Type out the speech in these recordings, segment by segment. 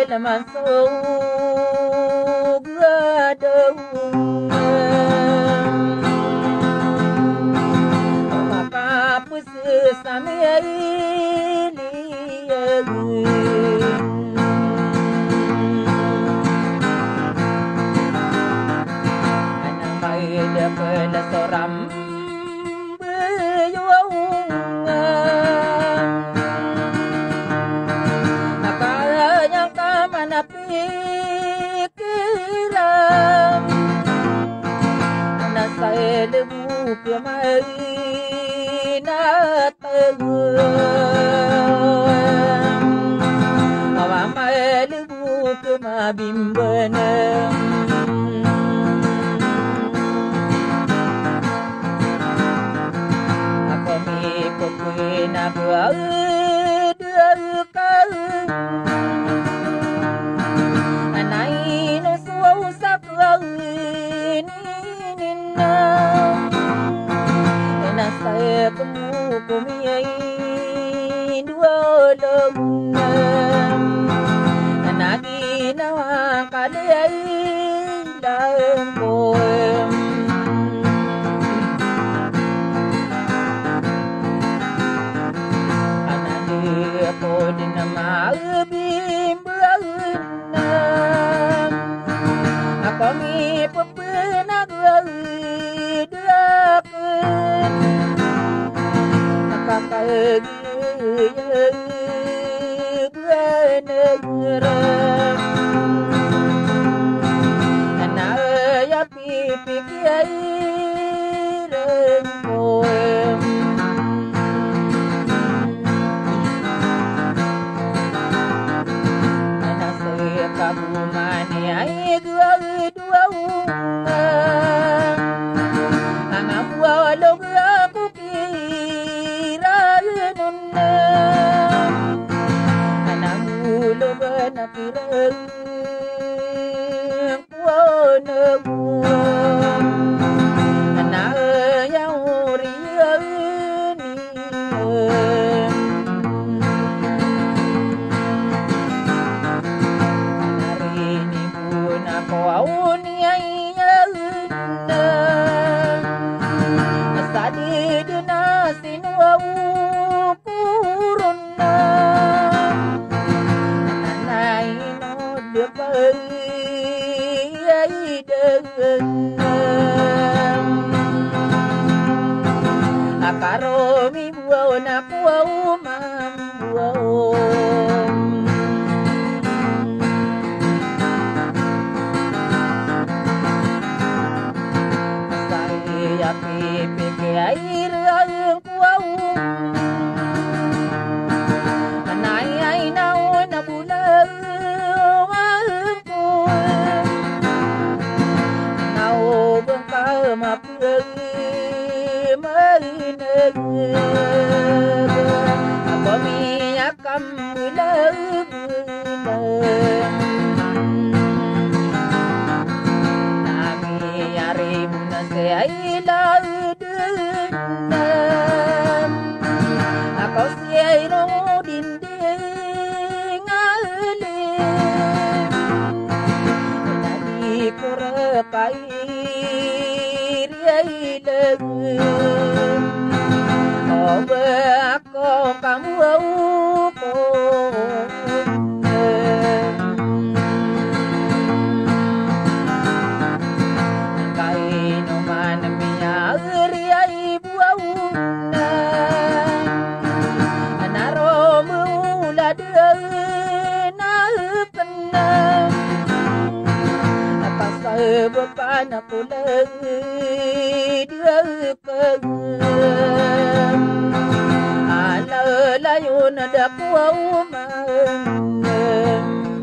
masuk gedung maka pusus sampai anak bayi dapat seorang pikiran anak saya lebu kemari nak teguh awak mai lebu kemabimbenem aku mi pokoi nak berdekat saya kamu kumiai dua lemam nagi nawa kaliai dalam poem anak dia ko dinama bimbeunam apa mi pepena deakeun pagi beneram anak ya pipi kiai rempoem anak saya kamu mani ai dua anak buah long aku napirang kuanamu anak yang riani narini pun aku auniainya asadi dinasin wau kuruna bayi dengan akaromi buau nak buau mambuau saya pipi air yang buau anai nau na bulan mapuri marineg apa minyak kambulan nami yarim naseila denam aku siairo dinding alim nadi korakai oh aku kamu aku kainu mana miari ibu auna naro mula dena tenang apa sebepan aku lagi ala layun ada kuau manem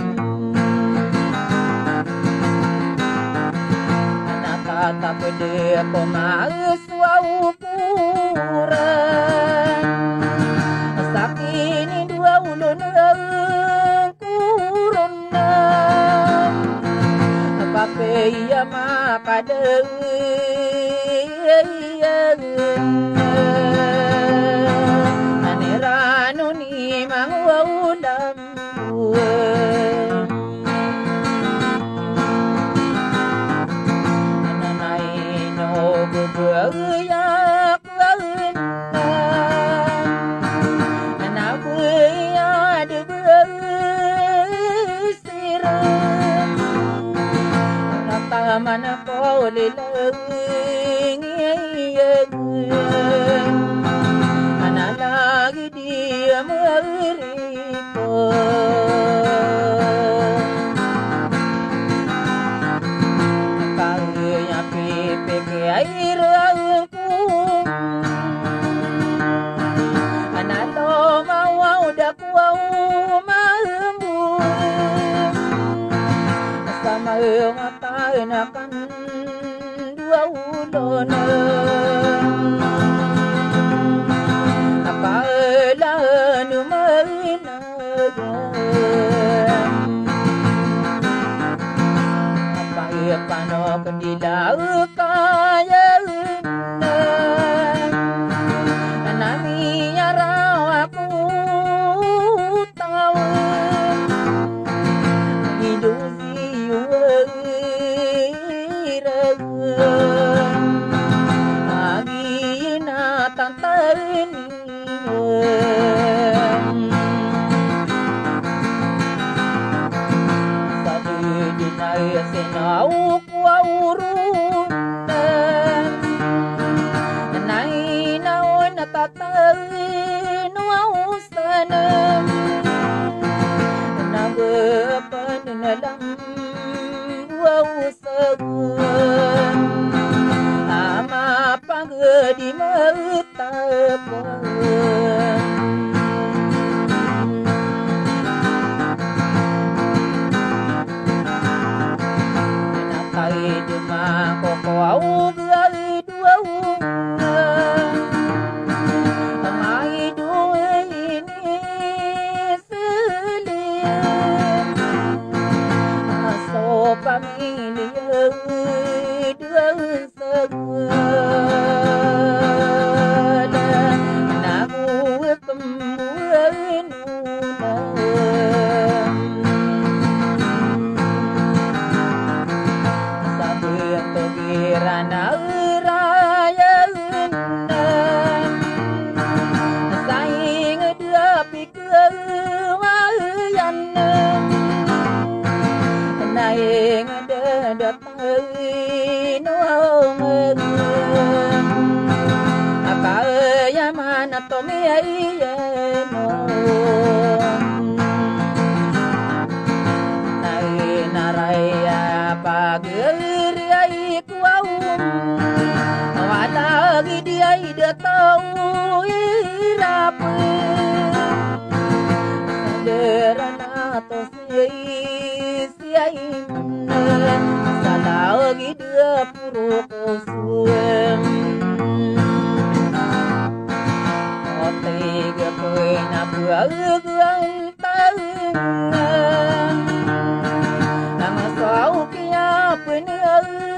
anak kata pede ko mauswau puran sakini dua ulun kuruna kape iya makadeng Aniranu ni mang waulam mana ko lilang ana lagi dia meriko kaya pipi ke air aku ana lo mau daku mambu sama ngatain akan dua ulon apalah numarina apa pano kendila kaya nami yarau aku tahu hidup senau kuaurun nai naon tatain wausanam nabepan dalam wausagun ama pagedi matapan kau gai dua mai dua ini selim aso pamilya dua segala nabu kembuan Rana raya saing dia pikir wayan naing datai noong apa ya mana to me no naing naraya pagir lagi dia ida tahu irap derana to siai salah lagi dia puru kusum otega pena buang tahun nama sau kia pena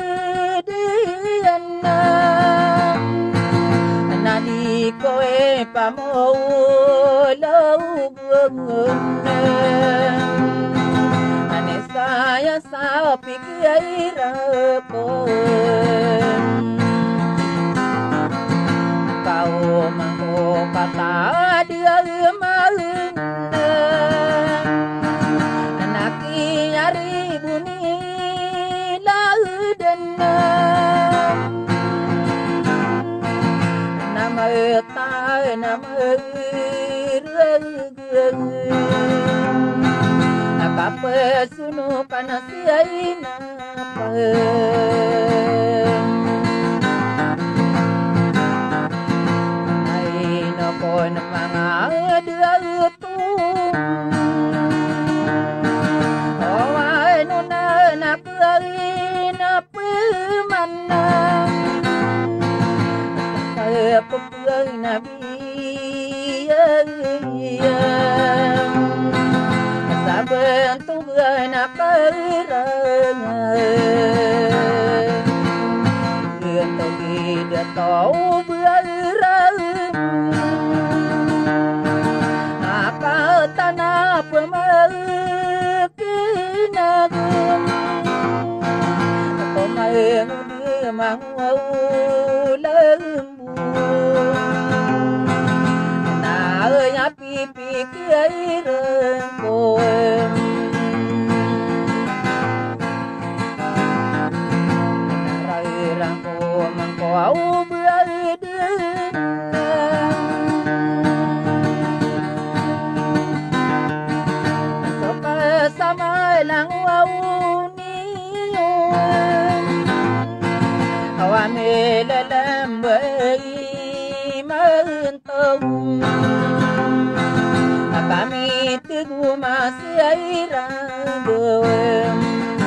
nani koe pamau lau bungun nani saya sapi kira pun kau mangko kata dia maun naki nyari buni lau dan ta nam apa sunu panasiai napa ai no kon manga dia tu oh ai no na pari na pemana pepuai nabi saben tugan akaranya untuk dia tahu berang apa tanah pemakinagun pemain dia mau lembu na pipi kira siairang bewem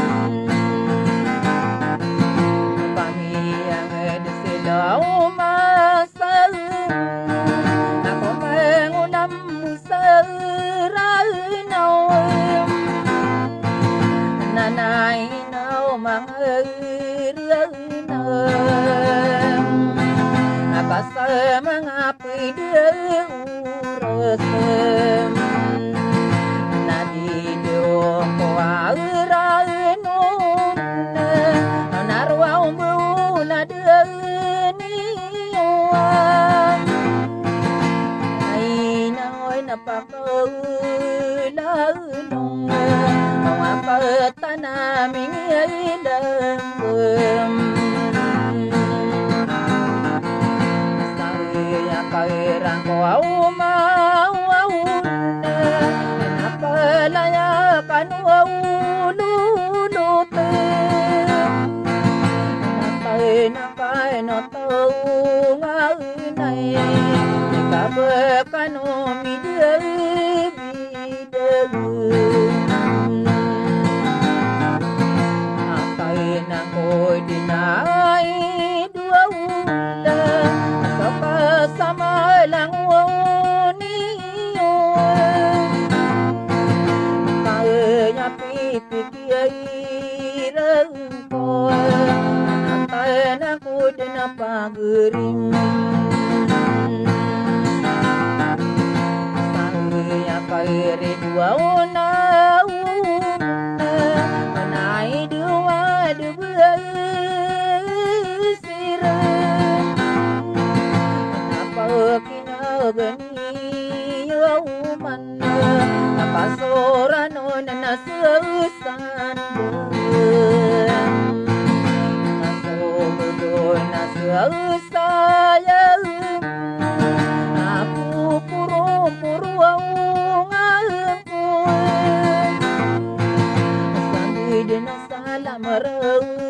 kami yang desilau masa aku mengunam seranau nanai nau mangerana apa mengapai dia urusem nadi do koaranun narwau mula deniuan ai noi napakaulaunon apa tanaming idam kairang ko aumauna napalaya kanuululute napay no tungai ikabekano midebidegu akay na ko dinay dua ulan sama lang niyo kaya pipikiran ko natayan ako din na pagring saya kaya dua una panay dua kinagani napasorano na nasusan nasogoy nasusaya aku puro ang ko sandi din sa lamaraw